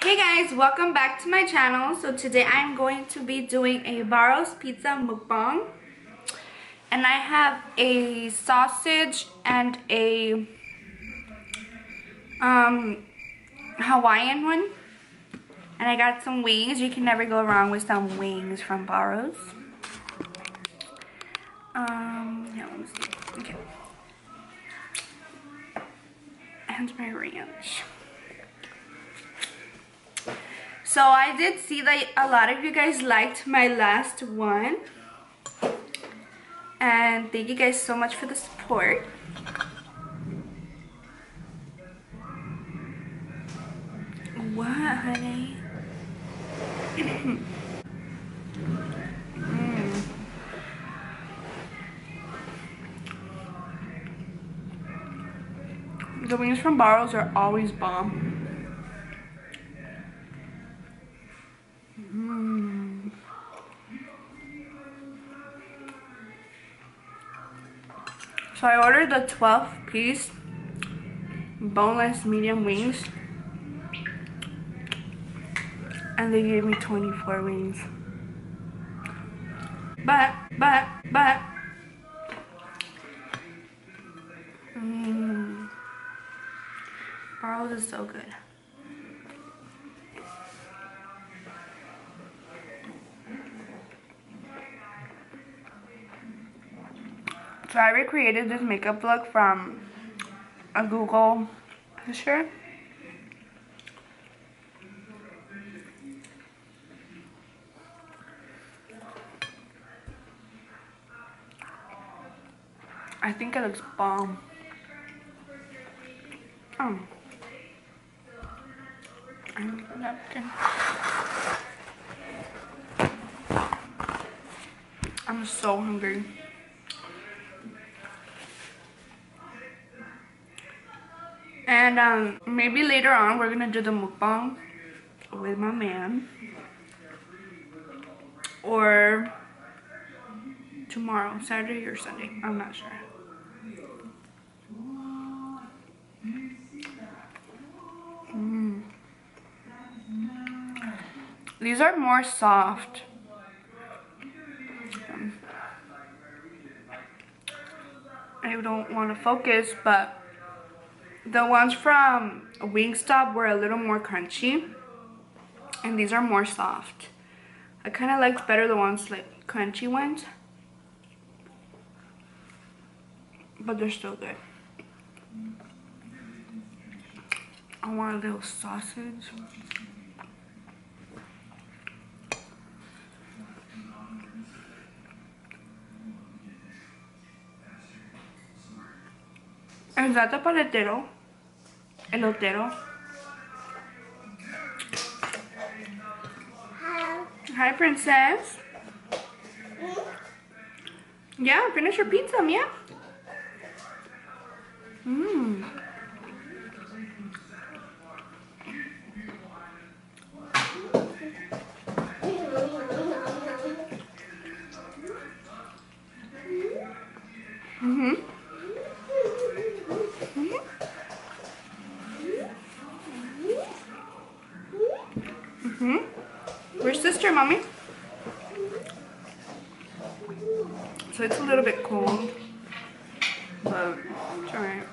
Hey guys, welcome back to my channel. So today I'm going to be doing a Barro's Pizza mukbang. And I have a sausage and a Hawaiian one. And I got some wings. You can never go wrong with some wings from Barro's. Yeah, let me see. Okay. And my ranch. So I did see that a lot of you guys liked my last one. And thank you guys so much for the support. What, honey? The wings from Barro's are always bomb. So I ordered the 12-piece boneless medium wings. And they gave me 24 wings. But. Barro's is so good. So I recreated this makeup look from a Google picture. I think it looks bomb. I need a napkin. I'm so hungry. And maybe later on we're gonna do the mukbang with my man. Or tomorrow, Saturday or Sunday. I'm not sure. These are more soft. I don't want to focus, but the ones from Wingstop were a little more crunchy. And these are more soft. I kind of liked better the ones like crunchy ones. But they're still good. I want a little sausage. Is that the paletero? Elotero? Hi, princess. Yeah, finish your pizza, Mia. Where's sister, mommy? So it's a little bit cold, but it's alright.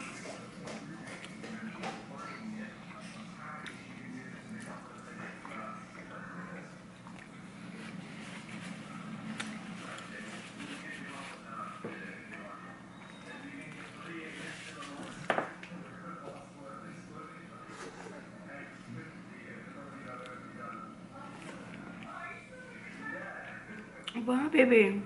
Wow, baby.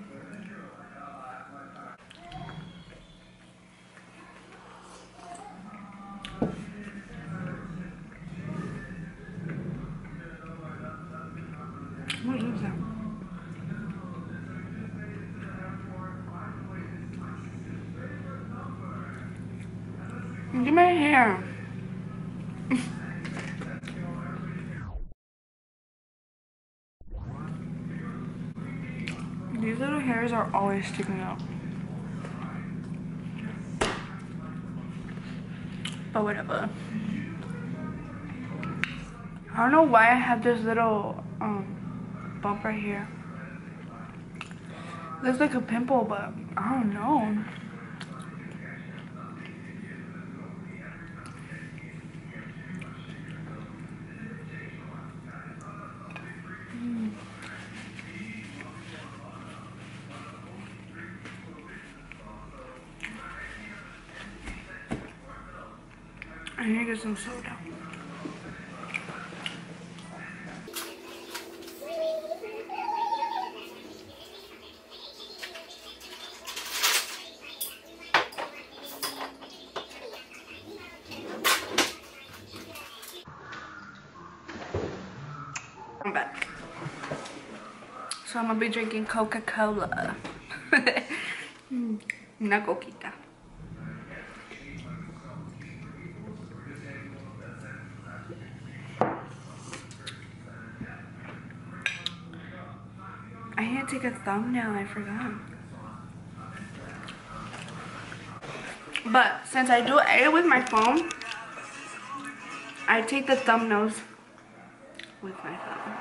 What is that? Look at my hair. These little hairs are always sticking out. But whatever. I don't know why I have this little bump right here. Looks like a pimple, but I don't know. I need to get some soda. I'm back. So I'm gonna be drinking Coca-Cola. Una coquita. I need to take a thumbnail, I forgot. But since I do edit with my phone, I take the thumbnails with my phone.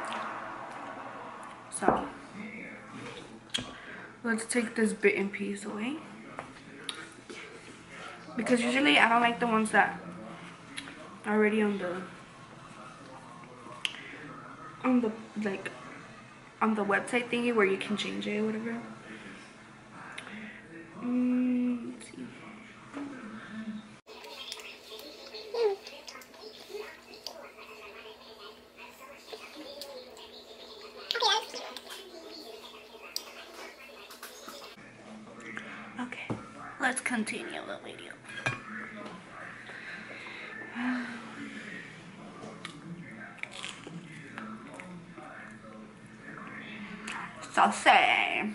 So let's take this bitten piece away. Because usually I don't like the ones that are already on the like on the website thingy where you can change it or whatever. Let's see. Okay, let's continue the video. Saucy.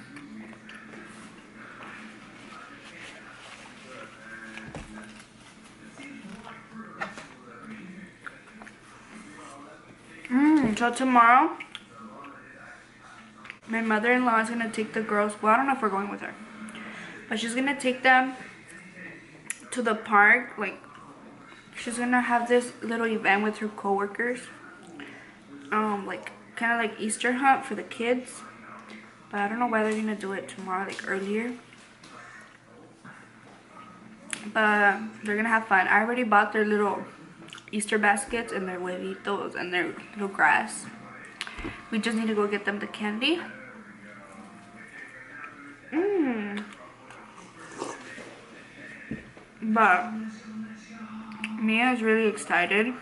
So tomorrow, my mother-in-law is gonna take the girls. Well, I don't know if we're going with her, but she's gonna take them to the park. Like, she's gonna have this little event with her coworkers. Like kind of like Easter hunt for the kids. But I don't know why they're gonna do it tomorrow, like earlier. But they're gonna have fun. I already bought their little Easter baskets and their huevitos and their little grass. We just need to go get them the candy. But Mia is really excited.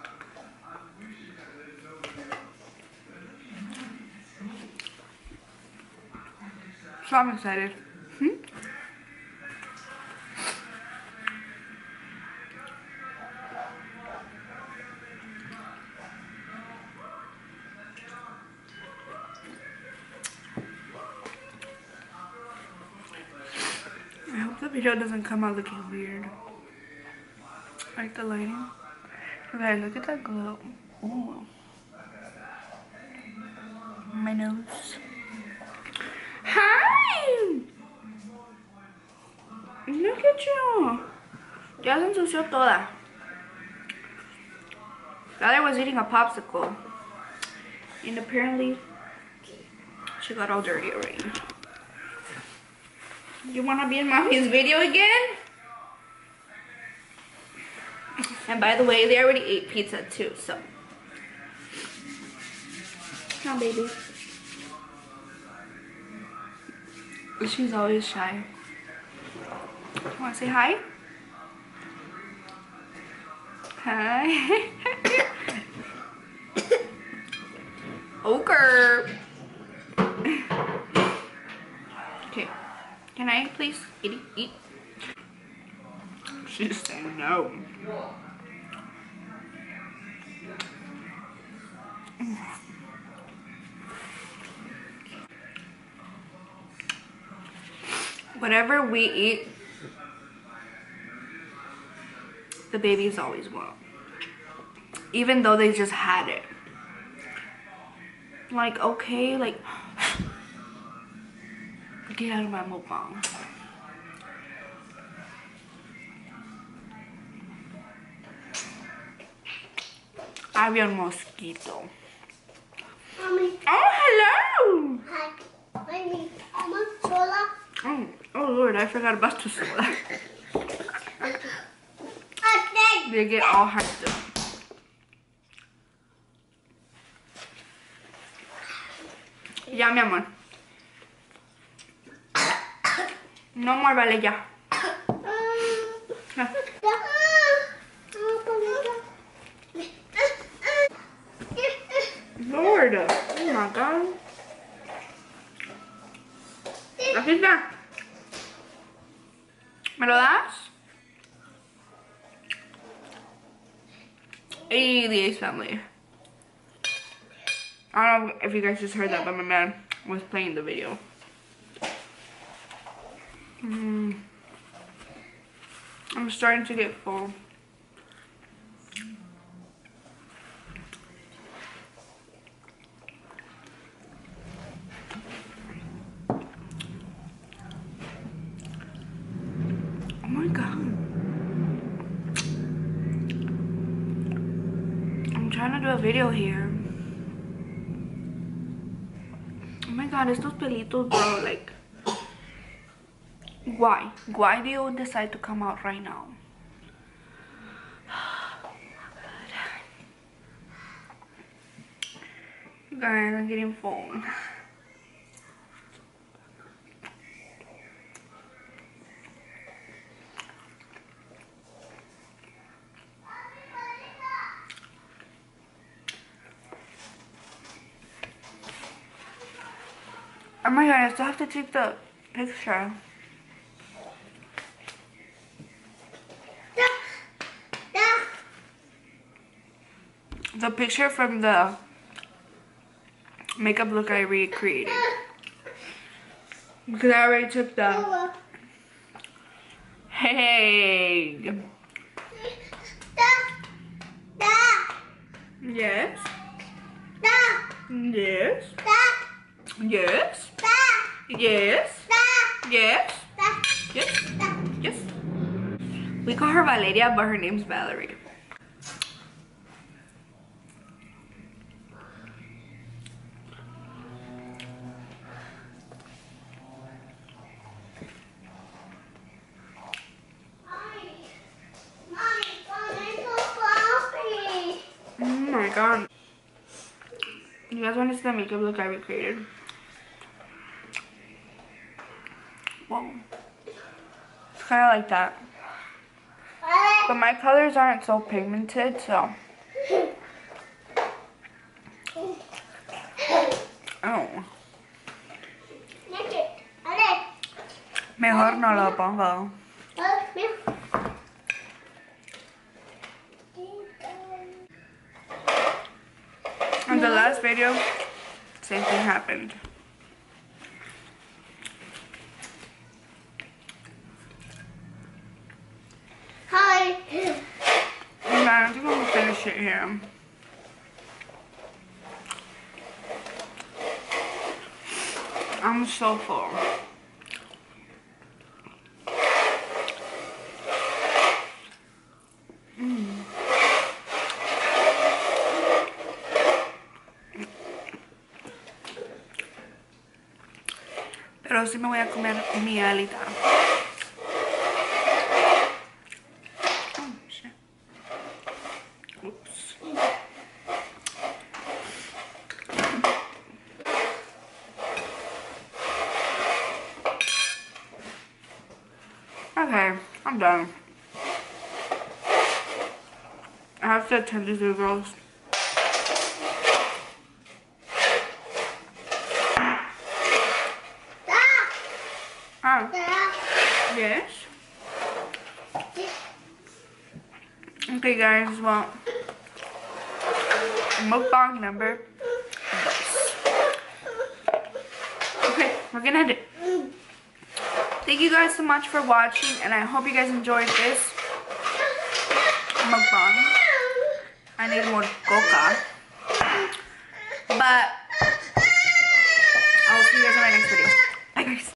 So I'm excited. I hope the video doesn't come out looking weird. Like the lighting. Okay, look at that glow. Ooh. My nose. Hi! Look at you. Ya se ensució toda. The other was eating a popsicle. And apparently, she got all dirty already. You wanna be in mommy's video again? And by the way, they already ate pizza too, so. Come on, baby. She's always shy. You wanna say hi? Hi. Ogre. Okay. Can I please eat? She's saying no. Whatever we eat, the babies always want. Even though they just had it. Like, okay, like, get out of my mukbang. Había un mosquito. Mommy. Oh, hello! Hi. Mommy. Mama, soda. Oh Lord, I forgot about the soda. Okay. They get all hyped up. Ya, mi amor. No more, vale, ya. Ya. Lord, oh my God. Aquí está. ¿Me lo das? Hey, the Ace Family. I don't know if you guys just heard that, but my man was playing the video. I'm starting to get full. Oh my God. I'm trying to do a video here. Oh my God, estos pelitos, bro, like, why? Why do you decide to come out right now? Guys, I'm getting full. Oh my God, I still have to take the picture. The picture from the makeup look I recreated. Because I already took the... Hey! Yes? Yes? Yes? Yes? Yes? Yes? Yes? We call her Valeria, but her name's Valerie. Oh my God. You guys want to see the makeup look I recreated? Whoa. It's kind of like that. But my colors aren't so pigmented, so. Oh. Mejor no lo pongo. In the last video, same thing happened. Hi. Man, I think I'm gonna finish it here. I'm so full. Pero sí me voy a comer mi alita. Oh, shit. Oops. Okay, I'm done. I have to attend to the girls. Oh. Yes? Okay guys, well, mukbang number 2. Okay, we're gonna end it. Thank you guys so much for watching, and I hope you guys enjoyed this mukbang. I need more coca. But I'll see you guys in my next video. Bye guys.